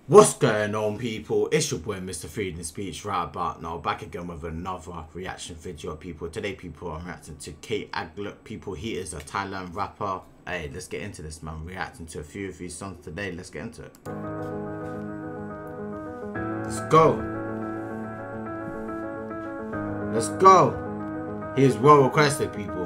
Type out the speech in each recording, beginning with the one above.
What's going on, people? It's your boy Mr. Freedom Speech right about now, back again with another reaction video, people. Today, people, I'm reacting to Kate Aglet. People, he is a Thailand rapper. Hey, let's get into this, man. Reacting to a few of his songs today. Let's get into it. Let's go. Let's go. He is well requested, people.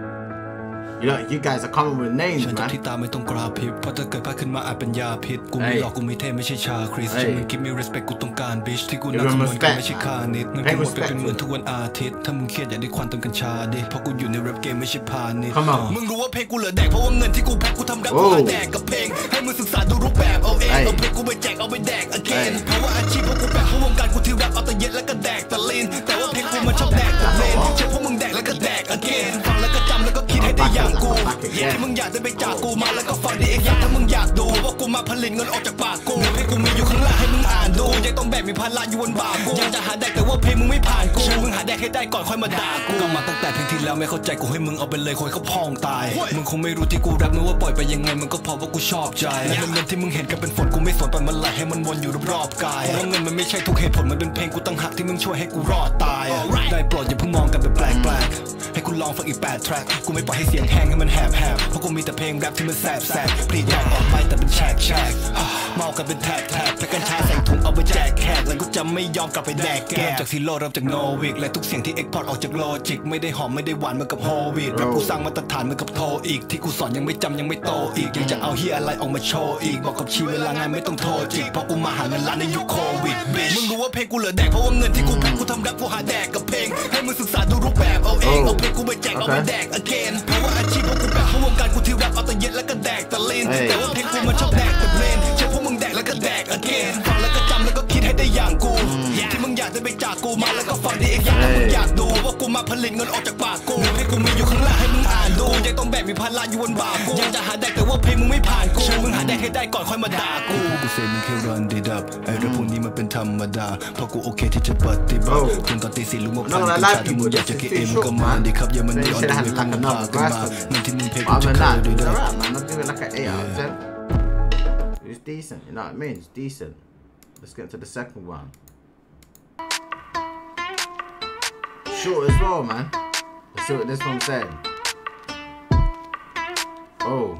You know, you guys are coming with names, man. ที่ตาไม่ต้องกราบพิบเพราะถ้าเกิดพลาดขึ้นมาอาจเป็นยาพิษกูไม่หลอกกูไม่เท่ไม่ใช่ชาคริสฉันมันคิดมี respect กูต้องการบิชที่กูนักขโมยกันไม่ใช่คานิดเงินกูหมดไปเป็นหมื่นทุกวันอาทิตย์ถ้ามึงเครียดอย่าได้ควันเติมกัญชาดิเพราะกูอยู่ในแรปเกมไม่ใช่พาณิชย์มึงรู้ว่าเพลงกูเหลือแดกเพราะว่าเงินที่กูแพ็คกูทำแรปกูหาแดกกับเพลงให้มึงศึกษาดูรูปแบบเอาเองเอาเพลงกูไปแจกเอาไปแดก again เพราะว่าอาชีพพวกกูแบกเพราะวงการกูที่แรปเอาแต่เย็ดแล้วก็แดกแต่ลีนแต่ว่าเพลงกูมันชอบแดกแต่เพลงใช่พวกมึงแดกแล้วก็แดก again ฟังแล้วก็จำแล้วก็คิดให้ได้อย่างกูที่มึงอยากได้ไปจากกูมาแล้วก็ฟังดีเองถ้ามึงอยากดูว่ากูมาผลิตเงินออกจากปากกูเพลงกูมีอยู่ข้างล่างให้มึงอ่านดูยังต้องแบกมีภาระอยู่บนบ่ากูยังจะหาแดกแต่ว่าเพลงมึงไม่ผ่านกูมึงหาแดกให้ได้ก่อนค่อยมาด่ากูก็มาตั้งแต่เพลงที่แล้วไม่เข้าใจกูให้มึงเอาไปเลยคอยเขาพองตายมึงคงไม่รู้ที่กูรักมึงว่าปล่อยไปยังไงมันก็เพราะว่ากูชอบใจและเงินที่มึงเห็นก็เป็นฝนกูไม่สนปล่อยมันไหลให้มันวนอยู่รอบๆกายเพราะเงินมันไม่ใช่ทุกเหตุผลมันเป็นเพลงกูตั้งหักที่มึงช่วยให้กูรอดตายได้โปรดอย่าเพิ่งมองกันแบบแปลกๆให้กูลองฟังอีก8 track กูไม่ปล่อยให้เสียงแห้งให้มันแหบเพราะกูมีแต่เพลงแรปที่มันแสบปรีดยางออกไปแต่เป็นแฉกเมากันเป็นแท็กและกัญชาใส่ถุงเอาไปแจกแขกแล้วกูจะไม่ยอมกลับไปแดกแกเริ่มจากซีโร่เริ่มจากโนวิกและทุกเสียงที่เอ็กพอร์ตออกจากโลจิกไม่ได้หอมไม่ได้หวานเหมือนกับโฮวีดแรปกูสร้างมาตรฐานเหมือนกับโทอีกที่กูสอนยังไม่จำยังไม่โตอีกยังจะเอาเฮียอะไรออกมาโชว์อีกบอกกับชีเวลางานไม่ต้องโทรจิกเพราะกูมาหาเงินล้านในยุคโควิดมึงรู้ว่าเพลงกูเหลือแดกเพราะว่าเงินที่กูแพ็คกูทำแรปกูหาแดกกับเพลงให้มึงศึกษาดูรูปแบบเอาเองเอาเพลงกูไปแจกเอาไปแดก again เพราะว่าอาชีพพวกกูแบกเพราะวงการกูที่แรปเอาแต่เย็ดแล้วก็แดกแต่ลีนแต่ว่าเพลงกูมันชอบแดกแต่เพลงใช่พวกมึงแดกแล้วก็แดก again ฟังแล้วก็จำแล้วก็คิดให้ได้อย่างกูที่มึงอยากได้ไปจากกูมาแล้วก็ฟังดีเองถ้ามึงอยากดูว่ากูมาผลิตเงินออกจากปากกูเพลงกูมีอยู่ข้างล่างให้มึงอ่านดูยังต้องแบกมีภาระอยู่บนบ่ากูยังจะหาแดกแต่ว่าเพลงมึงไม่ผ่านกูมึงหาแดกให้ได้ก่อนค่อยมาด่ากูกูเซมึงแค่รันดีดับไอ้เรื่องพวกนี้มันเป็นธรรมดาเพราะกูโอเคที่จะปฏิบัติจนตอนตีสี่ลุงมาพันกัญชาที่มึงอยากจะกินเองมึงก็มาดีครับอย่ามันย้อนดูไปพังกันพากันมาเงินที่มึงเพลงกูจะเคยดูได้ It's decent, you know what I mean? It's decent. Let's get to the second one. Short as well, man. Let's see what this one's saying. Oh.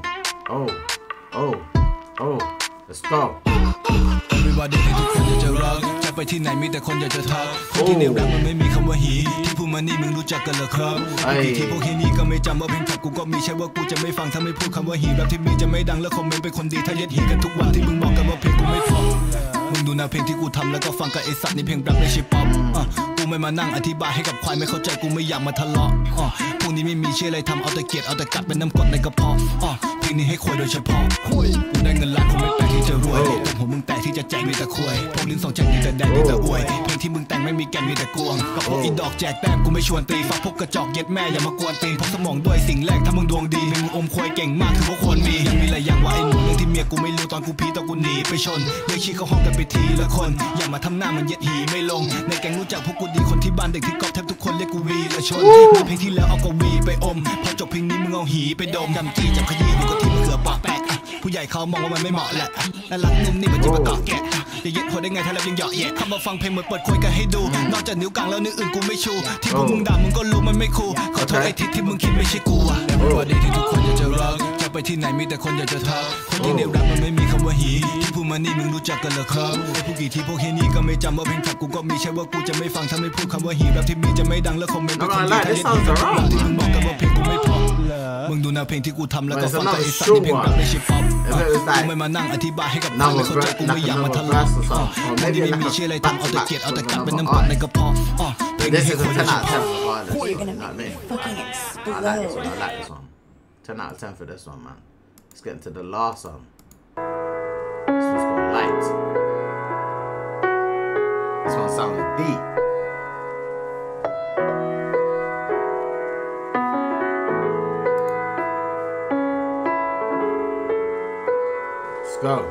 Let's go. Everybody ทุกคนอยากจะรักจะไปที่ไหนมีแต่คนอยากจะทักที่ในแรปมันไม่มีคำว่าหีที่พูดมานี่มึงรู้จักกันเหรอครับที่พวกเฮียนี่ก็ไม่จำว่าเพลงขับกูก็มีใช่ว่ากูจะไม่ฟังถ้าไม่พูดคำว่าหีแรปที่มีจะไม่ดังแล้วคอมเมนต์เป็นคนดีถ้าเย็ดหีกันทุกวันที่มึงบอกกันว่าเพลงกูไม่พอมึงดูนะเพลงที่กูทำแล้วก็ฟังกับไอสัตว์ในเพลงแรปไม่ใช่ป๊อปกูไม่มานั่งอธิบายให้กับควายไม่เข้าใจกูไม่อยากมาทะเลาะพวกนี้ไม่มีเชื่ออะไรทำเอาแต่เกลียดเอาแต่กัดเป็นน้ำกรดในกระเพาะเพลงนี้ให้ควายโดยเฉพาะกูได้เงินล้านกูไม่แปลกที่จะรวยแต่หัวมึงแตกที่จะแจกมีแต่ควายพวกลิ้นสองแจกมีแต่แดงมีแต่อวยเพลงที่มึงแต่งไม่มีแกนมีแต่กวงกับพวกอีดอกแจกแต้มกูไม่ชวนตีฟักพวกกระจอกเย็ดแม่อย่ามากวนตีนพกสมองด้วยสิ่งแรกถ้ามึงดวงดีมึงอมควายเก่งมากคือพวกควรมียังมีหลายอย่างว่าไอ้หนูเรื่องที่เมียกูไม่รู้ตอนกูพีตอนกูหนีไปชนเรียกชี้เข้าห้องกันไปทีละคนอย่ามาทำหน้ามันเย็ดหีไม่ลงในแก๊งรู้จักพวกกูดีคนที่บ้านเด็กที่ก๊อปแทบทุกคนเรียกกูวีละชนในเพลงที่แล้วเอากวีไปอมพอจบเพลงนี้มึงเอาหีไปดมยำจี้จับขยี้อยู่กับที่มึงเกือบปากแปกผู้ใหญ่เขามองว่ามันไม่เหมาะแหละและรักนุ่มนี่มันจะมาเกาะแกะอย่าเย็ดหัวได้ไงถ้าแล้วยังเหยาะแยะคำมาฟังเพลงเหมือนเปิดคุยกันให้ดูนอกจากนิ้วกลางแล้วนิ้วอื่นกูไม่ชูที่พวกมึงด่ามึงก็รู้มันไม่คูลขอโทษไอ้ทิศที่มึงคิดไม่ใช่กูอะวันดีที่ทุกคนอยากจะรักจะไปที่ไหนมีแต่คนอยากจะทักคนที่ในแรปมันไม่มีคำว่าหีที่พูดมานี่มึงรู้จักกันเหรอครับผู้กี่ที่พวกเฮียนี่ก็ไม่จำว่าเพลงขับกูก็มีใช่ว่ากูจะไม่ฟังถ้าไม่พูดคำว่าหีแรปที่มีจะไม่ดังแล้วคอมเมนต์เป็นคนดีที่มึงบอกกันว่าเพลงกูไม่พอมึงดูแนวเพลงที่กูทำแล้วก็ฟังกับไอ้สัตว์ในเพลงแรปไม่ใช่ป๊อปกูไม่มานั่งอธิบายให้กับมึงไม่เข้าใจกูไม่อยากมาทะเลาะคนที่ไม่มีชื่ออะไรทำเอาแต่เกลียดเอาแต่กัดเป็นน้ำกรดในกระเพาะเพลงนี้ให้คนโดยเฉพาะ You're gonna make me fucking explode. I like this one. 10 out of 10 for this one, man. Let's get into the last one. This one's called Light. This one sounds deep. Let's go.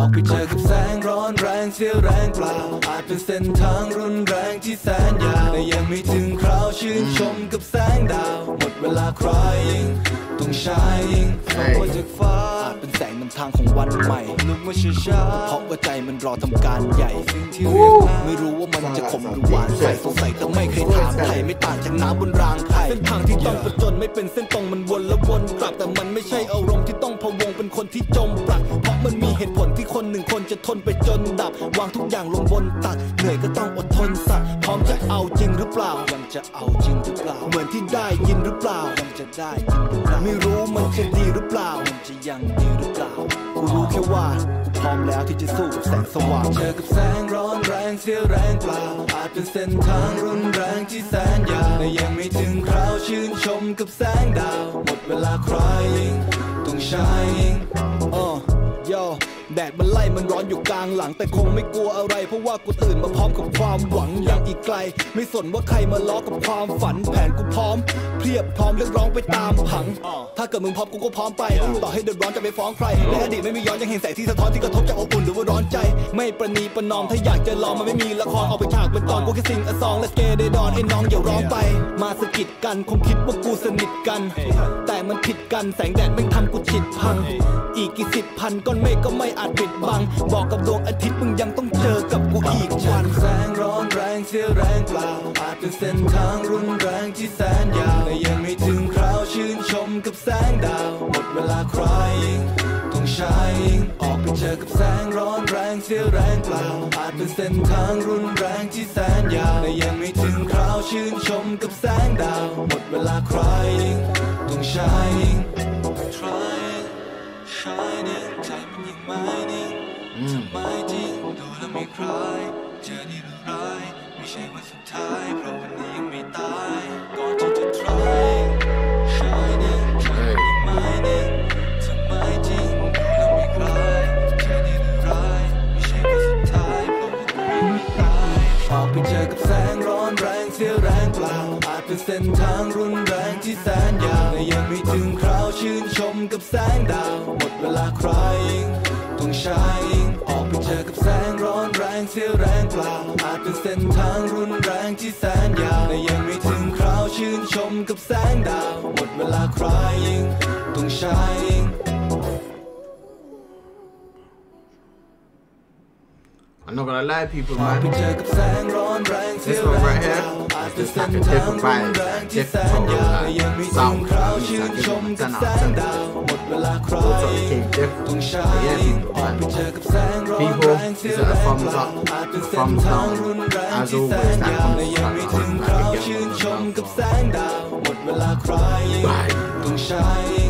อกไปเจอกับแสงร้อนแรงเสียแรงเปล่าอาจเป็นเส้นทางรุนแรงที่แสนยาวแต่ยังไม่ถึงคราวชื่นชมกับแสงดาวหมดเวลาใครต้องชายยิงโผล่จากฟ้าเป็นแสงนำทางของวันใหม่ลุกมาช้าๆเพราะว่าใจมันรอทำการใหญ่สิ่งที่เรียกไม่รู้ว่ามันจะขมหรือหวานใส่สงสัยแต่ไม่เคยถามใครไม่ต่างจากน้ำบนรางไผ่เส้นทางที่ต้องผจญไม่เป็นเส้นตรงมันวนและวนกลับแต่มันไม่ใช่อารมณ์ที่ต้องพะวงเป็นคนที่จมปลักเพราะมันมีเหตุผลที่คนหนึ่งคนจะทนไปจนดับวางทุกอย่างลงบนตักเหนื่อยก็ต้องอดทนสักพร้อมจะเอาจริงหรือเปล่ายังจะเอาจริงหรือเปล่าเหมือนที่ได้ยินหรือเปล่ายังจะได้ยินหรือเปล่าไม่รู้มันจะดีหรือเปล่ามันจะยังดีหรือเปล่ากูรู้แค่ว่าพร้อมแล้วที่จะสู้กับแสงสว่างเจอกับแสงร้อนแรงเสียแรงเปล่าอาจเป็นเส้นทางรุนแรงที่แสนยาวแต่ยังไม่ถึงคราวชื่นชมกับแสงดาวหมดเวลาใครต้องชายโยแดดมันไล่มันร้อนอยู่กลางหลังแต่คงไม่กลัวอะไรเพราะว่ากูตื่นมาพร้อมกับความหวังยังอีกไกลไม่สนว่าใครมาล้อกับความฝันแผนกูพร้อมเพียบพร้อมเรียกร้องไปตามผังถ้าเกิดมึงพร้อมกูก็พร้อมไปต่อให้เดือดร้อนจะไปฟ้องใครในอดีตไม่มีย้อนยังเห็นแสงที่สะท้อนที่กระทบจากอบอุ่นหรือว่าร้อนใจไม่ประนีประนอมถ้าอยากจะลองมันไม่มีละครออกไปฉากเป็นตอนกูแค่ซิงซองและสเกเดดอนไอ้น้องอย่าร้องไปมาสะกิดกันคงคิดว่ากูสนิทกันแต่มันผิดกันแสงแดดไม่ทำกูฉิดพังอีกกี่สิบพันก้อนเมฆก็ไม่อาจปิดบังบอกกับดวงอาทิตย์มึงยังต้องเจอกับกูอีกวันแสงร้อนแรงเสียแรงเปล่าอาจเป็นเส้นทางรุนแรงที่แสนยาวแต่ยังไม่ถึงคราวชื่นชมกับแสงดาวหมดเวลาใครต้องชายยิงออกไปเจอกับแสงร้อนแรงเสียแรงเปล่าอาจเป็นเส้นทางรุนแรงที่แสนยาวแต่ยังไม่ถึงคราวชื่นชมกับแสงดาวหมดเวลาใครต้องชายยิง Shining ใจมันยังไม่นิ่งทำไมจริงดูแล้วไม่คลายเจอดีหรือร้ายไม่ใช่วันสุดท้ายเพราะวันนี้ยังไม่ตายก่อนที่จะ try Shining ใจมันยังไม่นิ่งทำไมจริงดูแล้วไม่คลายเจอดีหรือร้ายไม่ใช่วันสุดท้ายเพราะวันนี้ยังไม่ตายออกไปเจอกับแสงร้อนแรงเสียแรงเปล่าอาจเป็นเส้นทางรุนแรงที่แสนยาวแต่ยังไม่ถึงคราวชื่นชมกับแสงดาวหมดเวลาใครต้องชายยิงออกไปเจอกับแสงร้อนแรงเสียแรงเปล่าอาจเป็นเส้นทางรุนแรงที่แสนยาวแต่ยังไม่ถึงคราวชื่นชมกับแสงดาวหมดเวลาใครต้องชายยิง I'm not gonna lie, people, man. ไปเจอกับแสงร้อนแรงเสี This ย one แรง right here is just like a different vibe, like different tone, like sound. It's like different 10 out of 10. Both of it came different. But yeah, people, man. People, is it a thumbs up, thumbs down? As always, that comes like a big game. Bye.